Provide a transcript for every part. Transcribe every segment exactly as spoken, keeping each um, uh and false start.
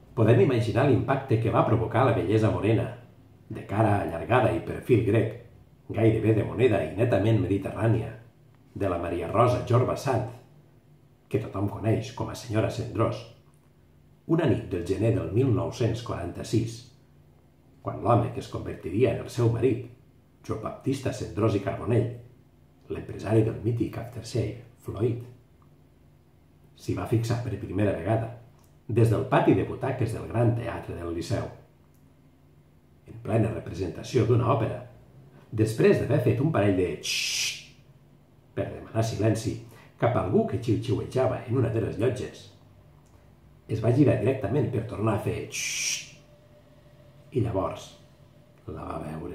Podem imaginar l'impacte que va provocar la bellesa morena, de cara allargada i perfil grec, gairebé de moneda i netament mediterrània, de la Maria Rosa Jorba Sant, que tothom coneix com a senyora Cendrós, una nit del gener del mil nou-cents quaranta-sis, quan l'home que es convertiria en el seu marit, Joan Baptista Cendrós i Carbonell, l'empresari del mític After Shave, Floyd, s'hi va fixar per primera vegada, des del pati de butaques del Gran Teatre del Liceu. En plena representació d'una òpera, després d'haver fet un parell de xxxt per demanar silenci cap a algú que xiu-xiuejava en una de les llotges, es va girar directament per tornar a fer xxxt i llavors la va veure.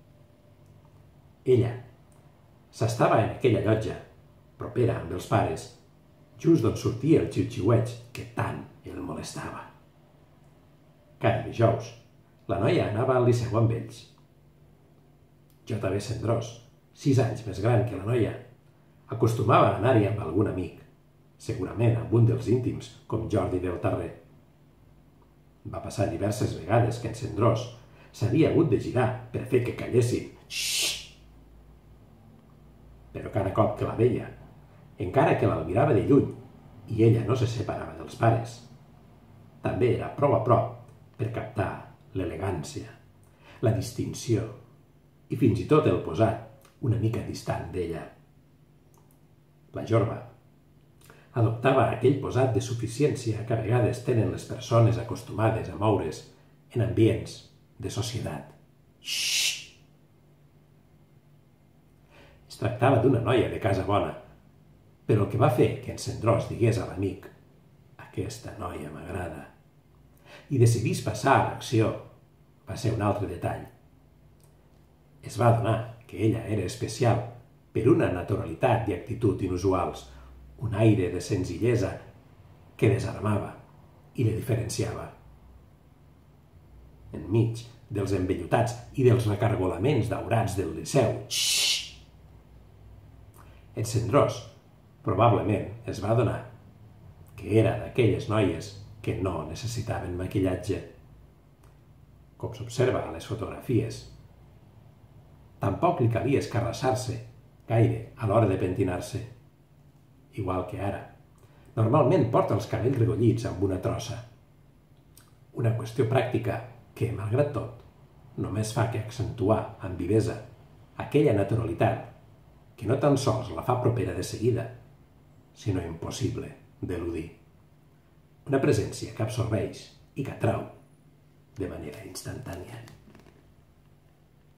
Ella s'estava en aquella llotja, propera amb els pares, just d'on sortia el xiu-xiueig que tant el molestava. Cada dijous, la noia anava al liceu amb ells. J B Cendrós, sis anys més gran que la noia, acostumava a anar-hi amb algun amic, segurament amb un dels íntims, com Jordi del Tarrer. Va passar diverses vegades que en Cendrós s'havia hagut de girar per fer que callessin. Xxxt! Però cada cop que la veia, encara que l'almirava de lluny i ella no se separava dels pares, també era prou a prop per captar l'elegància, la distinció i fins i tot el posat una mica distant d'ella. La Jorba adoptava aquell posat de suficiència que a vegades tenen les persones acostumades a moure's en ambients de societat. Xxxt! Es tractava d'una noia de casa bona, però el que va fer que en Cendrós digués a l'amic «aquesta noia m'agrada» i decidís passar a l'acció va ser un altre detall. Es va adonar que ella era especial per una naturalitat i actitud inusuals, un aire de senzillesa que desarmava i la diferenciava. Enmig dels envellutats i dels recargolaments daurats del Liceu, xxxt! En Cendrós probablement es va adonar que era d'aquelles noies que no necessitaven maquillatge. Com s'observa a les fotografies, tampoc li calia escarrassar-se gaire a l'hora de pentinar-se. Igual que ara, normalment porta els cabells recollits amb una trossa. Una qüestió pràctica que, malgrat tot, només fa que accentuar amb vivesa aquella naturalitat que no tan sols la fa propera de seguida, sinó impossible d'eludir. Una presència que absorbeix i que atrau de manera instantània.